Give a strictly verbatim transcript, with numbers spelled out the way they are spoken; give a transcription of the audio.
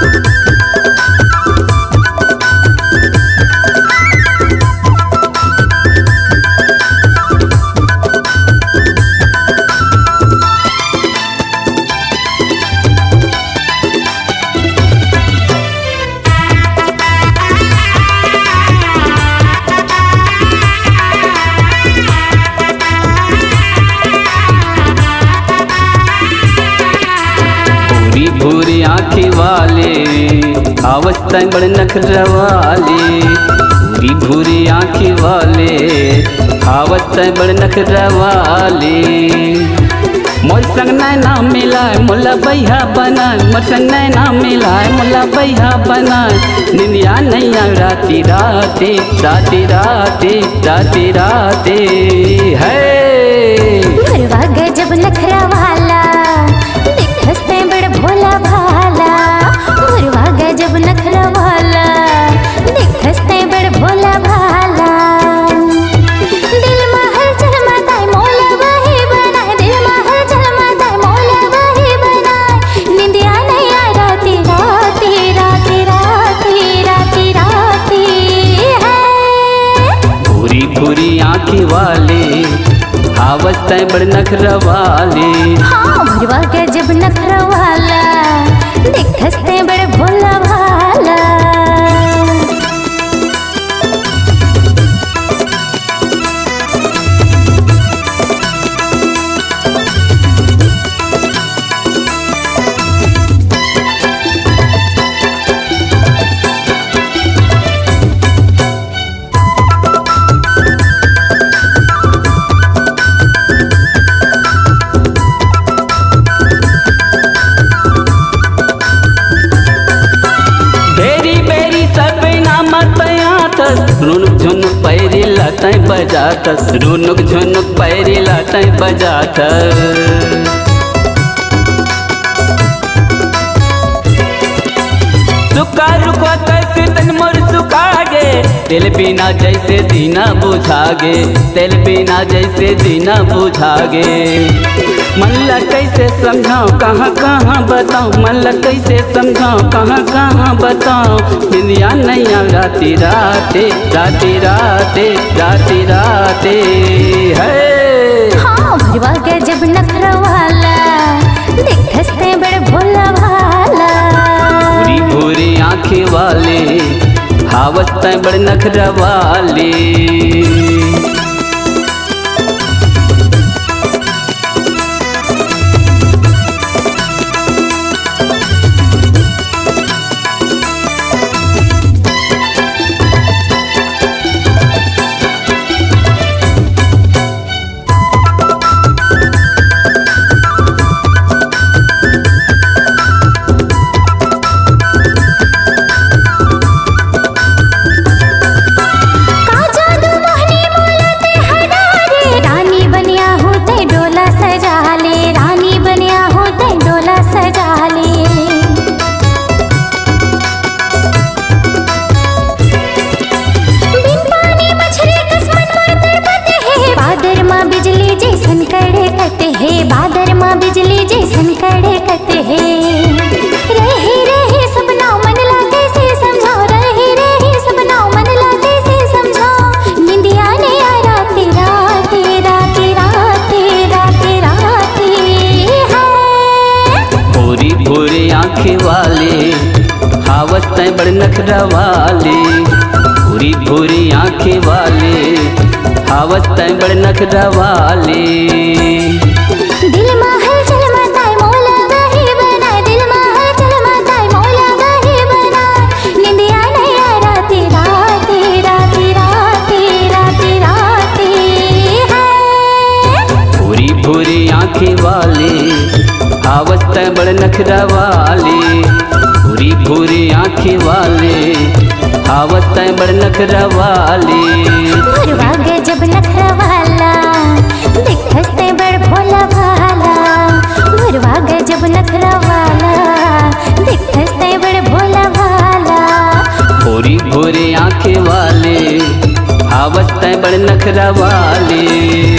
भूरी आँखी वाले अवस्था बड़े नखरा वाले, भूरी भूरी आँखी वाले अवस्था बड़े नखरा वाले। मोर संग नैना मिलाए मोला बैहा बनाए, मोर संग नैना मिलाए मोला बैहा बनाए। निंदिया नैया राती राते राती राते राती राते है भरवा गजब नखरा वाला, हंसते बड़ भोला भाला। भरवा गजब नखरा वाला, देख हंसते बड़ भोला भाला। दिल में हलचल मचाए मौला वही बनाए, दिल में हलचल मचाए मौला वही बनाए। निंदिया नैया राती राती राती राती राती राती है भूरी भूरी आँखी वाले अवस्था बड़ नखरा वाले। हाँ भरवा गजब नखरा वाला, देख हंसते बड़ भोला भाला। रुनुक झुनुक पैरी लाताई बजातस, रुनुक झुनुक पैरी लाताई बजातस। सुखा रुको कैसे तन मोर सुखागे, तेल बिना जैसे दीना बुझागे, तेल बिना जैसे दीना बुझागे। मल्ला कैसे समझाऊं कहाँ कहाँ बताऊं, मल्ला कैसे समझाऊं कहाँ कहाँ बताऊं। निंदिया नैया राती राते राती राते राती राते है हाँ भरवा गजब नखरा वाला, देख हंसते बड़ भोला भाला। भूरी भूरी आँखी वाले अवस्था बड़ नखरा वाले। बादर माँ बिजली जैसन कड़े कते है। रहे रहे सपना मन लागे से समझाओ, रहे रहे सपना मन लागे से समझाओ। निंदिया ने आ राती राती राती राती राती राती है भूरी भूरी आँखें वाले अवस्था बड़ नखरा वाले, भूरी भूरी आँखें वाले अवस्था बड़ नखरा वाले। दिल में हलचल मचाए मौला वही बनाए, दिल में हलचल मचाए मौला वही बनाए। निंदिया नैया राती राती राती राती राती राती है भूरी भूरी आँखें वाले अवस्था बड़ नखरा वाले, भूरी भूरी आँखें वाले अवस्था बड़ नखरा वाले। भरवा गजब नखरा वाला, देख हंसते बड़ भोला भाला। भरवा गजब नखरा वाला, देख हंसते बड़ भोला भाला। भूरी भूरी आँखें वाले अवस्था बड़ नखरा वाले।